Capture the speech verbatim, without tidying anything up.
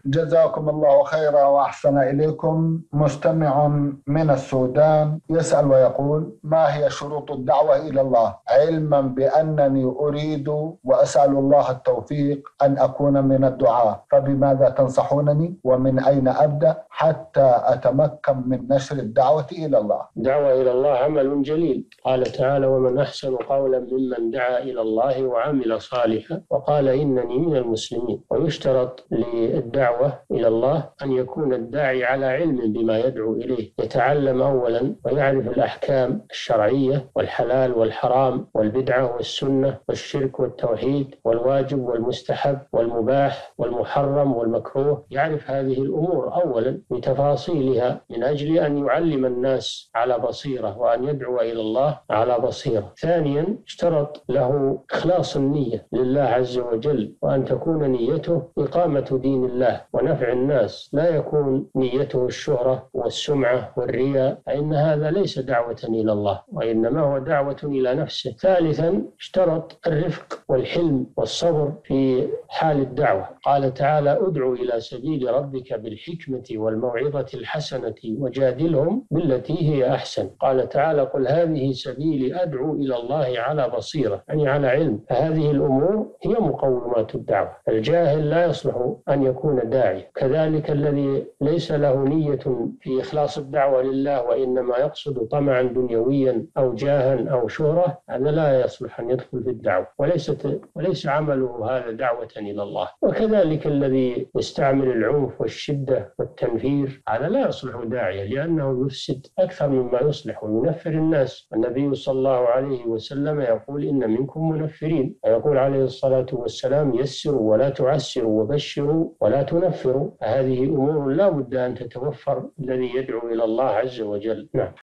جزاكم الله خيرا وأحسن إليكم. مستمع من السودان يسأل ويقول: ما هي شروط الدعوة إلى الله، علما بأنني أريد وأسأل الله التوفيق أن أكون من الدعاة، فبماذا تنصحونني ومن أين أبدأ حتى أتمكن من نشر الدعوة إلى الله؟ الدعوة إلى الله عمل جليل. قال تعالى: ومن أحسن قولا ممن دعا إلى الله وعمل صالحا وقال إنني من المسلمين. ويشترط للدعوة إلى الله أن يكون الداعي على علم بما يدعو إليه، يتعلم أولا ويعرف الأحكام الشرعية والحلال والحرام والبدعة والسنة والشرك والتوحيد والواجب والمستحب والمباح والمحرم والمكروه، يعرف هذه الأمور أولا بتفاصيلها من أجل أن يعلم الناس على بصيرة وأن يدعو إلى الله على بصيرة. ثانيا اشترط له إخلاص النية لله عز وجل، وأن تكون نيته إقامة دين الله ونفع الناس، لا يكون نيته الشهرة والسمعة والرياء، فإن هذا ليس دعوة إلى الله وإنما هو دعوة إلى نفسه. ثالثا اشترط الرفق والحلم والصبر في حال الدعوة. قال تعالى: ادع إلى سبيل ربك بالحكمة والموعظة الحسنة وجادلهم بالتي هي أحسن. قال تعالى: قل هذه سبيلي أدعو إلى الله على بصيرة، يعني على علم. فهذه الأمور هي مقومات الدعوة. الجاهل لا يصلح أن يكون داعي، كذلك الذي ليس له نية في إخلاص الدعوة لله وإنما يقصد طمعا دنيويا أو جاها أو شهرة، هذا لا يصلح أن يدخل في الدعوة، وليست وليس عمله هذا دعوة إلى الله. وكذلك الذي يستعمل العنف والشدة والتنفير، هذا لا يصلح داعية، لأنه يفسد أكثر مما يصلح وينفر الناس. النبي صلى الله عليه وسلم يقول: إن منكم منفرين، ويقول عليه الصلاة والسلام: يسروا ولا تعسروا وبشروا ولا تنفروا. هذه أمور لا بد أن تتوفر الذي يدعو إلى الله عز وجل. نعم.